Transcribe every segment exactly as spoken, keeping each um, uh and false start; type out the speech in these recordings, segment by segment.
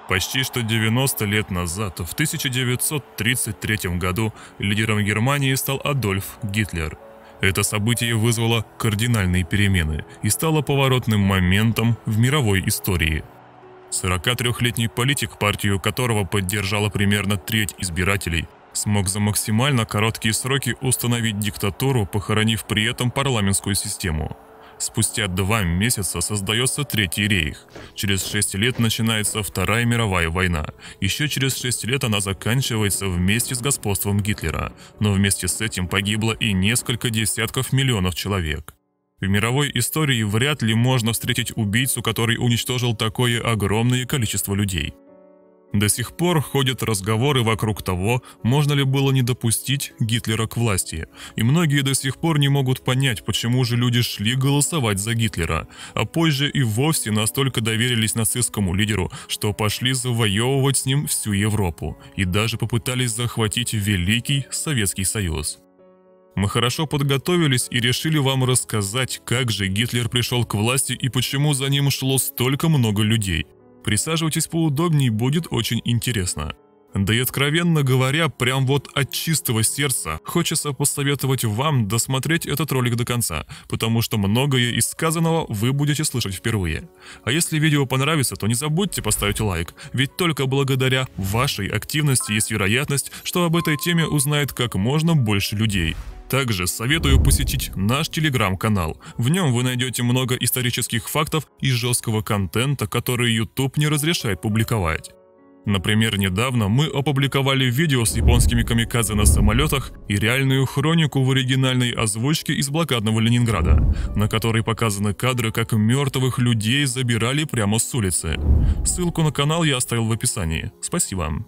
Почти что девяносто лет назад, в тысяча девятьсот тридцать третьем году, лидером Германии стал Адольф Гитлер. Это событие вызвало кардинальные перемены и стало поворотным моментом в мировой истории. сорокатрёхлетний политик, партию которого поддержала примерно треть избирателей, смог за максимально короткие сроки установить диктатуру, похоронив при этом парламентскую систему. Спустя два месяца создается Третий рейх. Через шесть лет начинается Вторая мировая война. Еще через шесть лет она заканчивается вместе с господством Гитлера. Но вместе с этим погибло и несколько десятков миллионов человек. В мировой истории вряд ли можно встретить убийцу, который уничтожил такое огромное количество людей. До сих пор ходят разговоры вокруг того, можно ли было не допустить Гитлера к власти, и многие до сих пор не могут понять, почему же люди шли голосовать за Гитлера, а позже и вовсе настолько доверились нацистскому лидеру, что пошли завоевывать с ним всю Европу и даже попытались захватить Великий Советский Союз. Мы хорошо подготовились и решили вам рассказать, как же Гитлер пришел к власти и почему за ним шло столько много людей. Присаживайтесь поудобнее, будет очень интересно. Да и откровенно говоря, прям вот от чистого сердца хочется посоветовать вам досмотреть этот ролик до конца, потому что многое из сказанного вы будете слышать впервые. А если видео понравится, то не забудьте поставить лайк, ведь только благодаря вашей активности есть вероятность, что об этой теме узнает как можно больше людей. Также советую посетить наш телеграм-канал. В нем вы найдете много исторических фактов и жесткого контента, который YouTube не разрешает публиковать. Например, недавно мы опубликовали видео с японскими камикадзе на самолетах и реальную хронику в оригинальной озвучке из блокадного Ленинграда, на которой показаны кадры, как мертвых людей забирали прямо с улицы. Ссылку на канал я оставил в описании. Спасибо.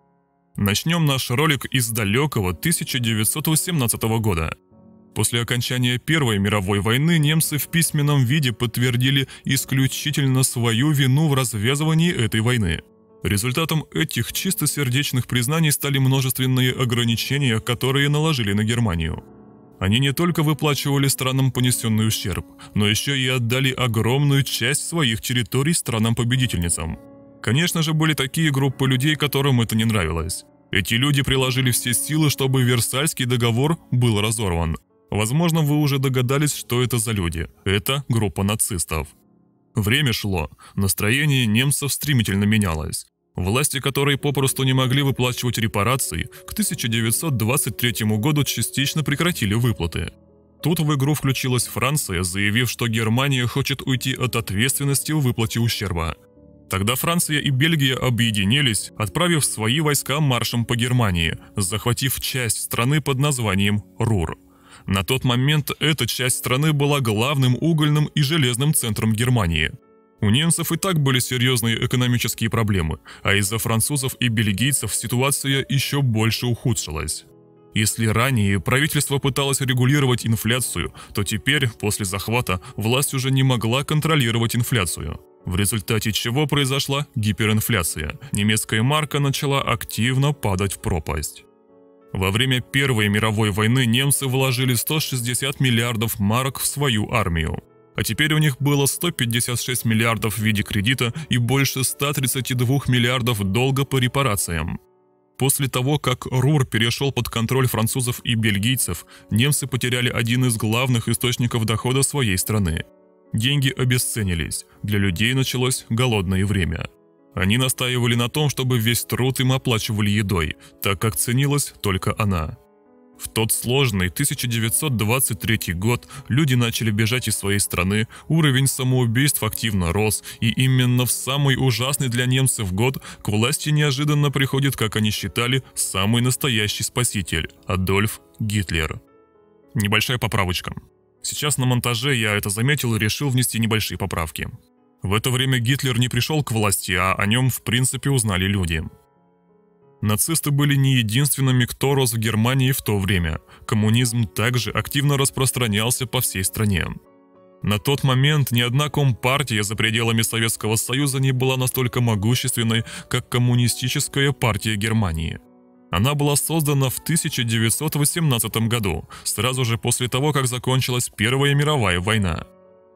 Начнем наш ролик из далекого тысяча девятьсот восемнадцатого года. После окончания Первой мировой войны немцы в письменном виде подтвердили исключительно свою вину в развязывании этой войны. Результатом этих чистосердечных признаний стали множественные ограничения, которые наложили на Германию. Они не только выплачивали странам понесенный ущерб, но еще и отдали огромную часть своих территорий странам-победительницам. Конечно же, были такие группы людей, которым это не нравилось. Эти люди приложили все силы, чтобы Версальский договор был разорван. Возможно, вы уже догадались, что это за люди. Это группа нацистов. Время шло, настроение немцев стремительно менялось. Власти, которые попросту не могли выплачивать репарации, к тысяча девятьсот двадцать третьему году частично прекратили выплаты. Тут в игру включилась Франция, заявив, что Германия хочет уйти от ответственности в выплате ущерба. Тогда Франция и Бельгия объединились, отправив свои войска маршем по Германии, захватив часть страны под названием Рур. На тот момент эта часть страны была главным угольным и железным центром Германии. У немцев и так были серьезные экономические проблемы, а из-за французов и бельгийцев ситуация еще больше ухудшилась. Если ранее правительство пыталось регулировать инфляцию, то теперь, после захвата, власть уже не могла контролировать инфляцию. В результате чего произошла гиперинфляция. Немецкая марка начала активно падать в пропасть. Во время Первой мировой войны немцы вложили сто шестьдесят миллиардов марок в свою армию. А теперь у них было сто пятьдесят шесть миллиардов в виде кредита и больше ста тридцати двух миллиардов долга по репарациям. После того, как Рур перешел под контроль французов и бельгийцев, немцы потеряли один из главных источников дохода своей страны. Деньги обесценились, для людей началось голодное время. Они настаивали на том, чтобы весь труд им оплачивали едой, так как ценилась только она. В тот сложный тысяча девятьсот двадцать третий год люди начали бежать из своей страны, уровень самоубийств активно рос, и именно в самый ужасный для немцев год к власти неожиданно приходит, как они считали, самый настоящий спаситель – Адольф Гитлер. Небольшая поправочка. Сейчас на монтаже я это заметил и решил внести небольшие поправки. В это время Гитлер не пришел к власти, а о нем в принципе узнали люди. Нацисты были не единственными, кто рос в Германии в то время. Коммунизм также активно распространялся по всей стране. На тот момент ни одна компартия за пределами Советского Союза не была настолько могущественной, как Коммунистическая партия Германии. Она была создана в тысяча девятьсот восемнадцатом году, сразу же после того, как закончилась Первая мировая война.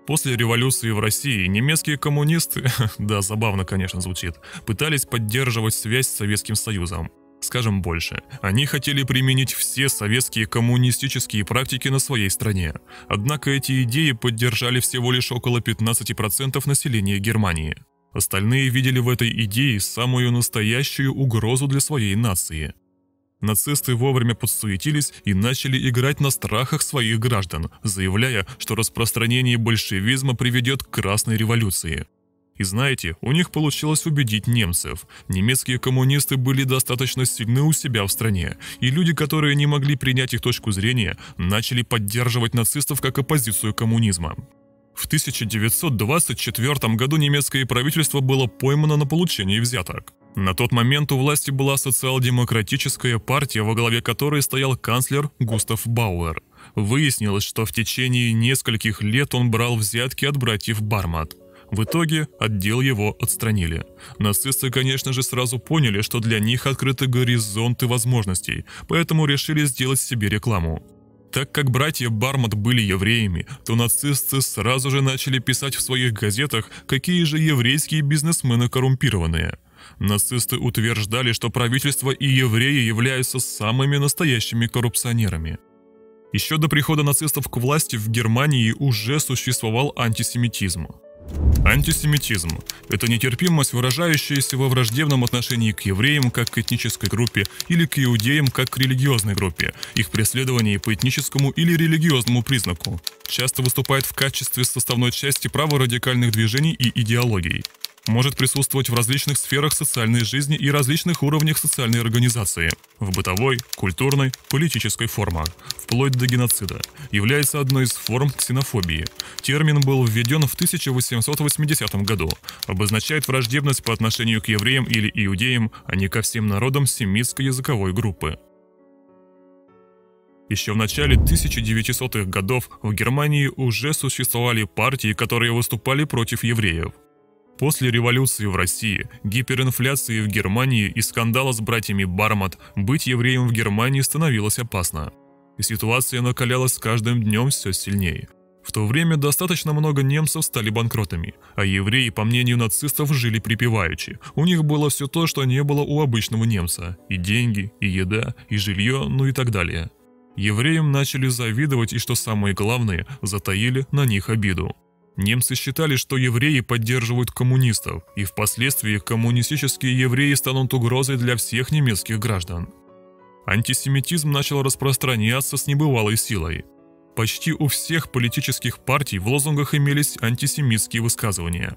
После революции в России немецкие коммунисты, да, забавно, конечно, звучит, пытались поддерживать связь с Советским Союзом. Скажем больше, они хотели применить все советские коммунистические практики на своей стране. Однако эти идеи поддержали всего лишь около пятнадцати процентов населения Германии. Остальные видели в этой идее самую настоящую угрозу для своей нации. Нацисты вовремя подсуетились и начали играть на страхах своих граждан, заявляя, что распространение большевизма приведет к Красной революции. И знаете, у них получилось убедить немцев. Немецкие коммунисты были достаточно сильны у себя в стране, и люди, которые не могли принять их точку зрения, начали поддерживать нацистов как оппозицию коммунизма. В тысяча девятьсот двадцать четвёртом году немецкое правительство было поймано на получении взяток. На тот момент у власти была социал-демократическая партия, во главе которой стоял канцлер Густав Бауэр. Выяснилось, что в течение нескольких лет он брал взятки от братьев Бармат. В итоге отдел его отстранили. Нацисты, конечно же, сразу поняли, что для них открыты горизонты возможностей, поэтому решили сделать себе рекламу. Так как братья Бармат были евреями, то нацисты сразу же начали писать в своих газетах, какие же еврейские бизнесмены коррумпированные. Нацисты утверждали, что правительство и евреи являются самыми настоящими коррупционерами. Еще до прихода нацистов к власти в Германии уже существовал антисемитизм. Антисемитизм – это нетерпимость, выражающаяся во враждебном отношении к евреям как к этнической группе или к иудеям как к религиозной группе, их преследовании по этническому или религиозному признаку. Часто выступает в качестве составной части праворадикальных движений и идеологий. Может присутствовать в различных сферах социальной жизни и различных уровнях социальной организации – в бытовой, культурной, политической формах, вплоть до геноцида, является одной из форм ксенофобии. Термин был введен в тысяча восемьсот восьмидесятом году, обозначает враждебность по отношению к евреям или иудеям, а не ко всем народам семитской языковой группы. Еще в начале тысяча девятисотых годов в Германии уже существовали партии, которые выступали против евреев. После революции в России, гиперинфляции в Германии и скандала с братьями Бармат быть евреем в Германии становилось опасно. И ситуация накалялась с каждым днем все сильнее. В то время достаточно много немцев стали банкротами, а евреи, по мнению нацистов, жили припеваючи. У них было все то, что не было у обычного немца – и деньги, и еда, и жилье, ну и так далее. Евреям начали завидовать и, что самое главное, затаили на них обиду. Немцы считали, что евреи поддерживают коммунистов, и впоследствии коммунистические евреи станут угрозой для всех немецких граждан. Антисемитизм начал распространяться с небывалой силой. Почти у всех политических партий в лозунгах имелись антисемитские высказывания.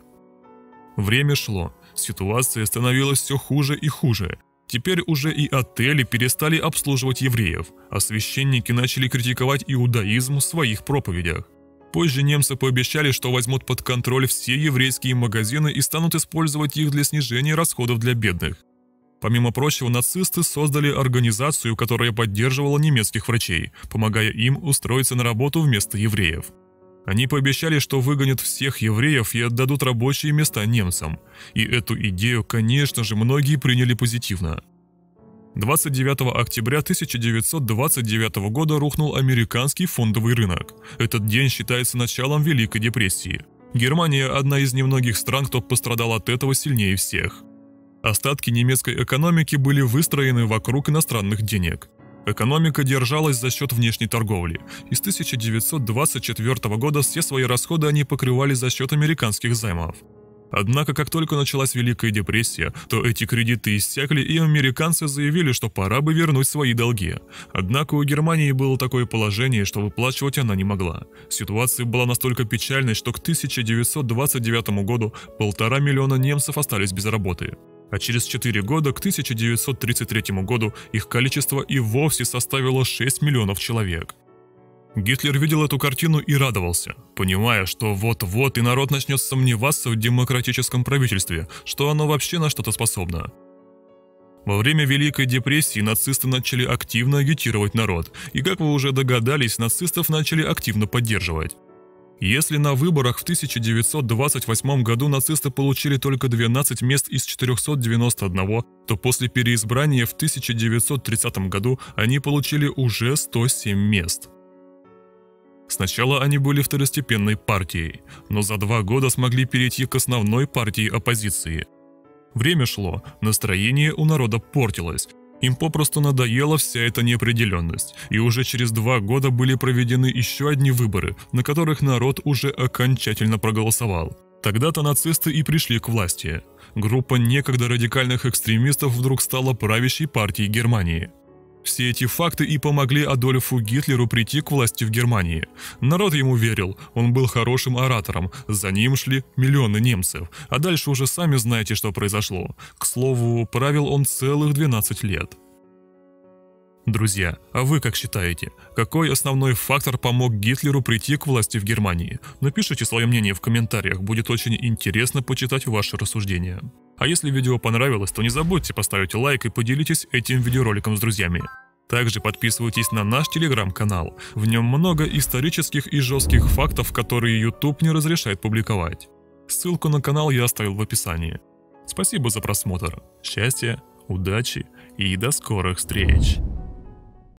Время шло, ситуация становилась все хуже и хуже. Теперь уже и отели перестали обслуживать евреев, а священники начали критиковать иудаизм в своих проповедях. Позже немцы пообещали, что возьмут под контроль все еврейские магазины и станут использовать их для снижения расходов для бедных. Помимо прочего, нацисты создали организацию, которая поддерживала немецких врачей, помогая им устроиться на работу вместо евреев. Они пообещали, что выгонят всех евреев и отдадут рабочие места немцам. И эту идею, конечно же, многие приняли позитивно. двадцать девятого октября тысяча девятьсот двадцать девятого года рухнул американский фондовый рынок. Этот день считается началом Великой депрессии. Германия – одна из немногих стран, кто пострадал от этого сильнее всех. Остатки немецкой экономики были выстроены вокруг иностранных денег. Экономика держалась за счет внешней торговли, и с тысяча девятьсот двадцать четвёртого года все свои расходы они покрывали за счет американских займов. Однако, как только началась Великая депрессия, то эти кредиты иссякли, и американцы заявили, что пора бы вернуть свои долги. Однако у Германии было такое положение, что выплачивать она не могла. Ситуация была настолько печальной, что к тысяча девятьсот двадцать девятому году полтора миллиона немцев остались без работы. А через четыре года, к тысяча девятьсот тридцать третьему году, их количество и вовсе составило шесть миллионов человек. Гитлер видел эту картину и радовался, понимая, что вот-вот и народ начнет сомневаться в демократическом правительстве, что оно вообще на что-то способно. Во время Великой депрессии нацисты начали активно агитировать народ, и, как вы уже догадались, нацистов начали активно поддерживать. Если на выборах в тысяча девятьсот двадцать восьмом году нацисты получили только двенадцать мест из четырёхсот девяноста одного, то после переизбрания в тысяча девятьсот тридцатом году они получили уже сто семь мест. Сначала они были второстепенной партией, но за два года смогли перейти к основной партии оппозиции. Время шло, настроение у народа портилось. Им попросту надоела вся эта неопределенность, и уже через два года были проведены еще одни выборы, на которых народ уже окончательно проголосовал. Тогда-то нацисты и пришли к власти. Группа некогда радикальных экстремистов вдруг стала правящей партией Германии. Все эти факты и помогли Адольфу Гитлеру прийти к власти в Германии. Народ ему верил, он был хорошим оратором, за ним шли миллионы немцев, а дальше уже сами знаете, что произошло. К слову, правил он целых двенадцать лет. Друзья, а вы как считаете, какой основной фактор помог Гитлеру прийти к власти в Германии? Напишите свое мнение в комментариях, будет очень интересно почитать ваши рассуждения. А если видео понравилось, то не забудьте поставить лайк и поделитесь этим видеороликом с друзьями. Также подписывайтесь на наш телеграм-канал, в нем много исторических и жестких фактов, которые YouTube не разрешает публиковать. Ссылку на канал я оставил в описании. Спасибо за просмотр, счастья, удачи и до скорых встреч!